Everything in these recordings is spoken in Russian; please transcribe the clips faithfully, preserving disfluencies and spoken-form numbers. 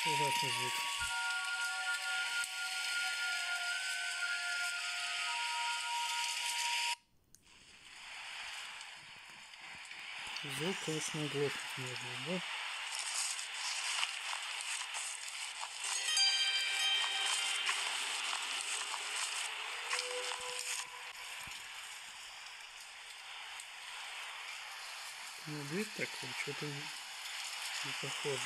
Ужасный звук. Звук, конечно, глохнуть можно, да? Ну, дверь так, что-то не похоже.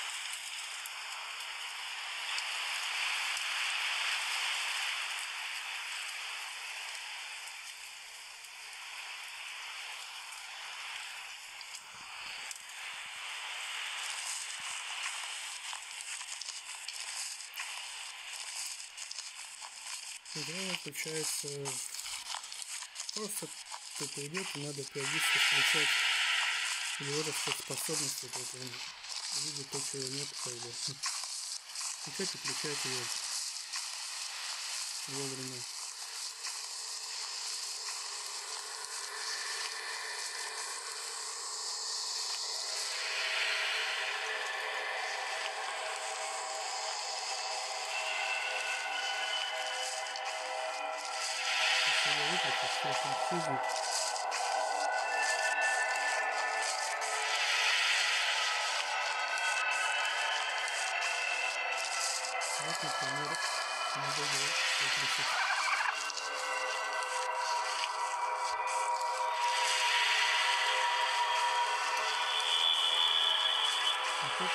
Игра заключается просто кто-то идет, и надо периодически включать его способности, вот он видит то, чего нет, как бы. Включать и включать ее вовремя. Если я выключу, все это исчезнет. Вот, например, надо его выключить. А тут,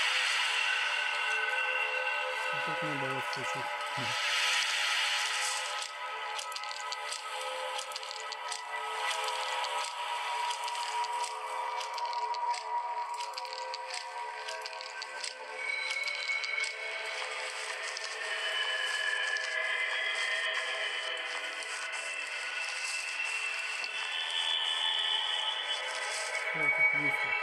а тут наоборот включить. Что тут вышло?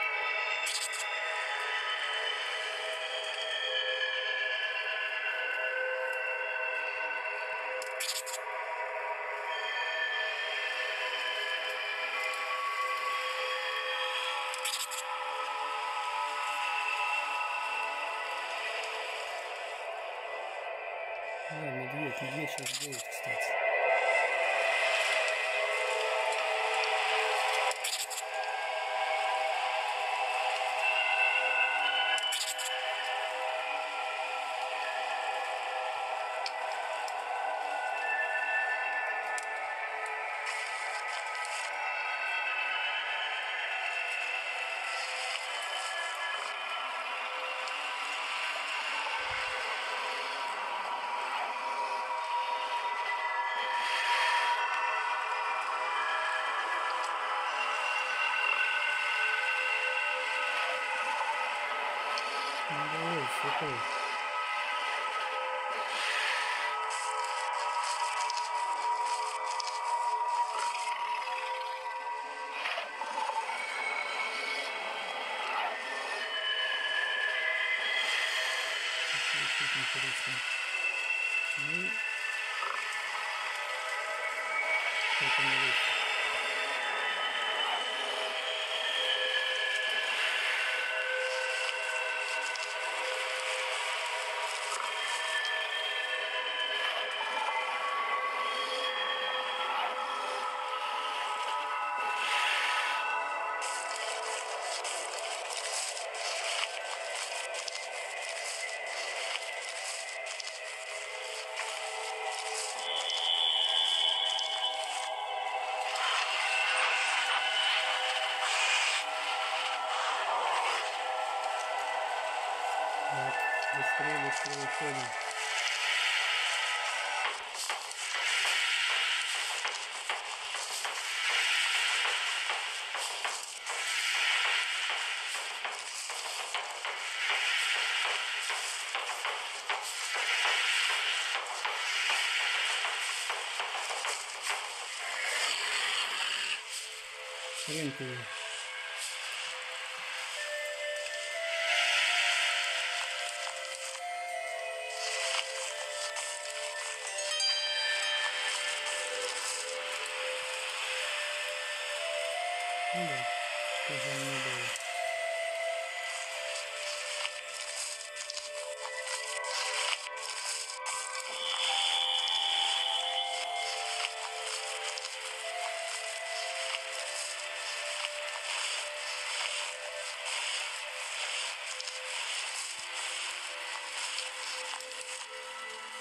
Да, медведь, медведь сейчас будет, кстати. Ну давай, светай. Очень интересно. Ну, как он выйдет. Вот, быстрее, быстрее уходим. Хрен ты. Ну да, тоже не было.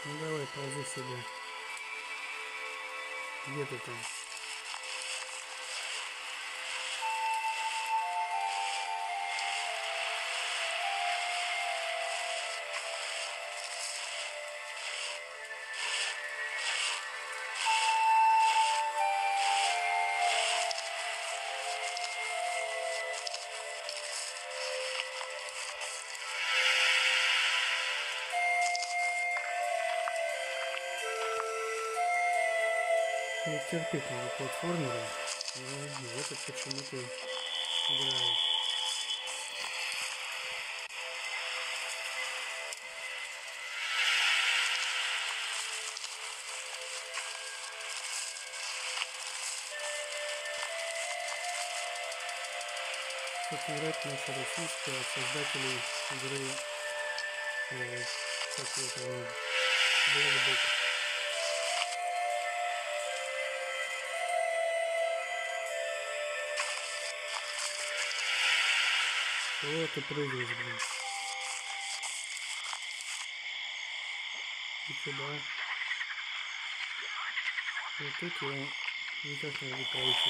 Ну давай, ползи сюда. Где ты там? Не терпеть надо платформеры, но этот почему-то играет. Кстати, играть наша российская создателей игры, э, как это, Black. Вот ты прыгаешь, блин. И сюда. Вот тут я никак не могу пройти.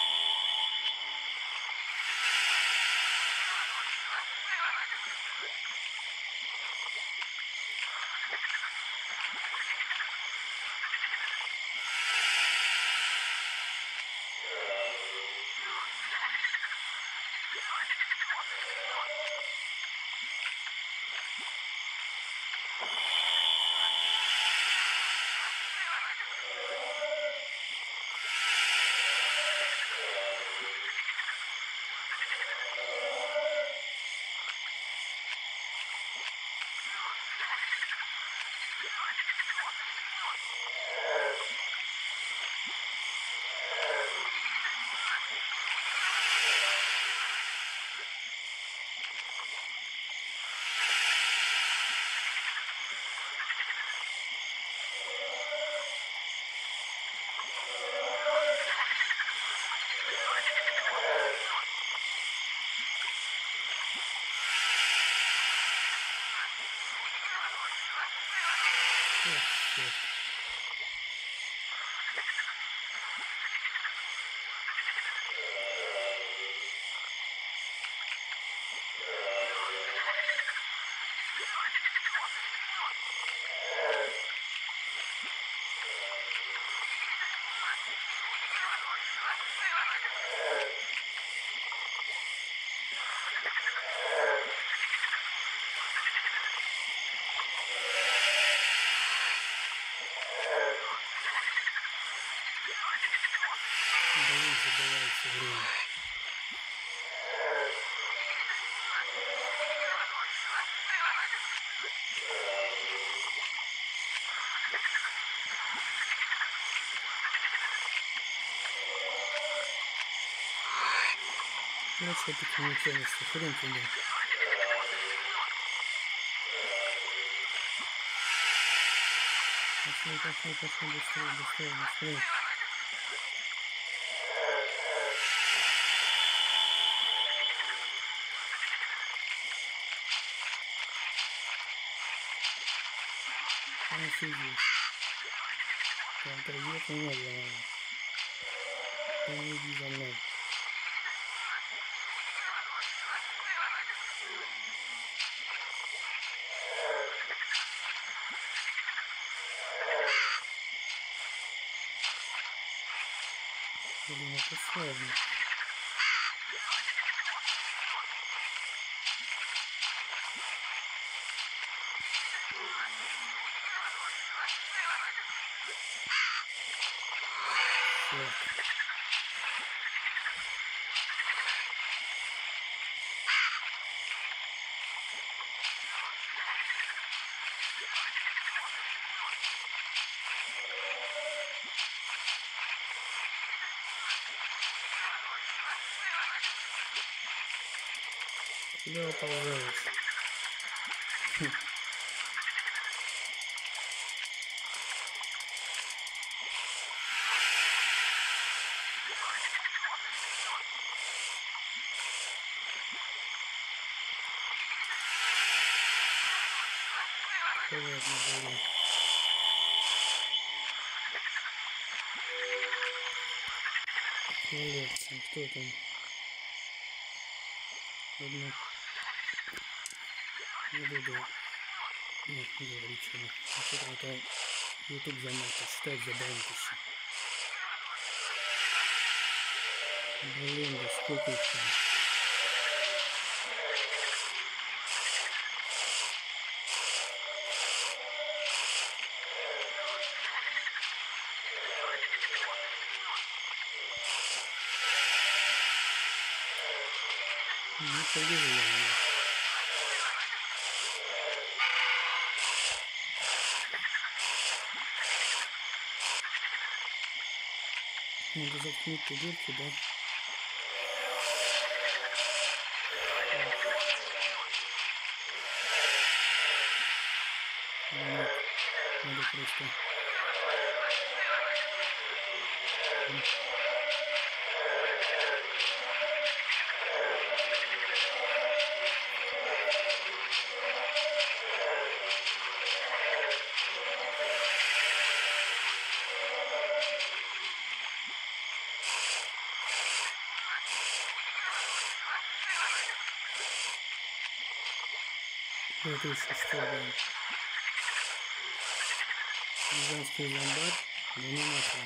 Блин, забывается время. Ну все-таки нечаянности, хрен тебе. Пошли, пошли, пошли, быстрее, быстрее, быстрее. Офигеть. Так, привет, не надо. Ты не иди за мной. Блин, это сложно. Черт. Куда уползаешь? Ладно, блин. Валяться. Кто там? Ладно. Не буду. Нет, не говори чего. Что-то это YouTube занято. Считает за банкище. Блин, да сколько их там? Не побежу я. Надо заткнуть ту дырку, да? Нет, надо просто... Это еще что, да? Женский зомбарь, да не нахрен.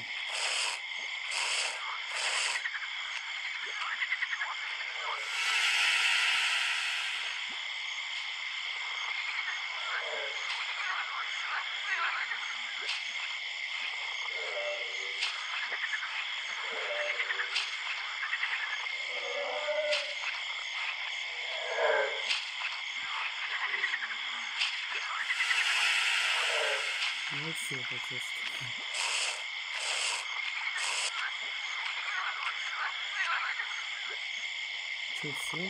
Ну все, пока что. Че, все?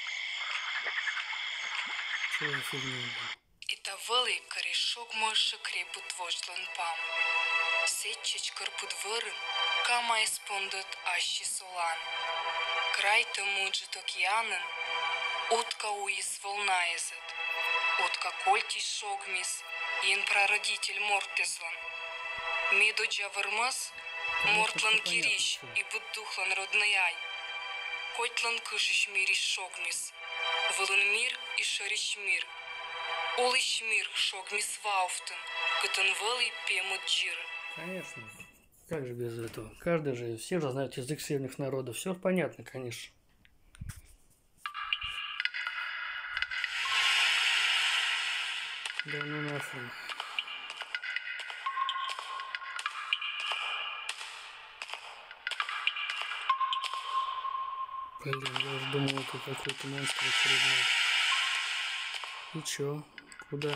Че за фигня? Та велика рішок може кріпут вождлен пам. Сечич карпут вирин, кама і спондот ащі солан. Край темуджит океанен, утка уис волнаезет. Утка кольтиш шогмис, ин прародитель мортезлан. Мидуджа вермас, мортлан кириш, и буддухлан родный ай. Койтлан кышиш мириш шогмис, вылын мир и шариш мир. Олыш мир шогмис вауфтен, кытын вэлый пемут джир. Конечно. Как же без этого? Каждый же, все же знают язык северных народов. Все понятно, конечно. Да ну нахрен. Блин, я уже думал, это какой-то монстр очередной. И чё? Куда?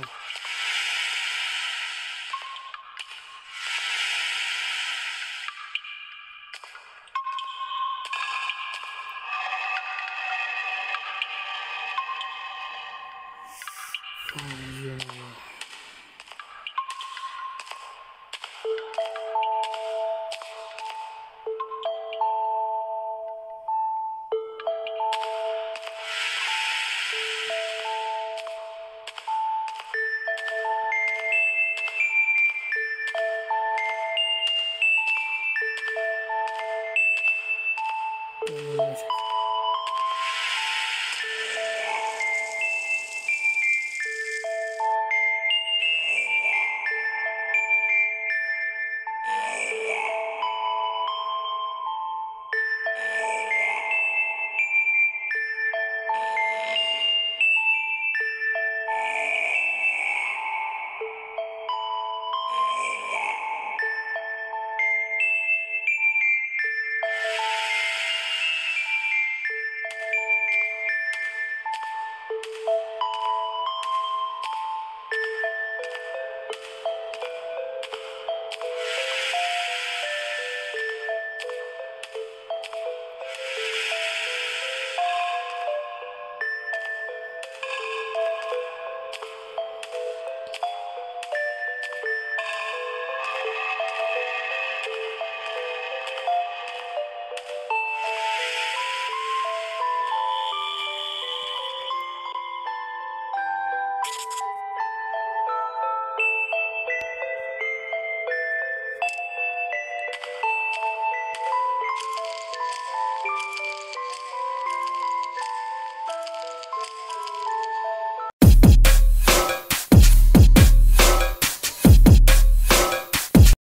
Oh,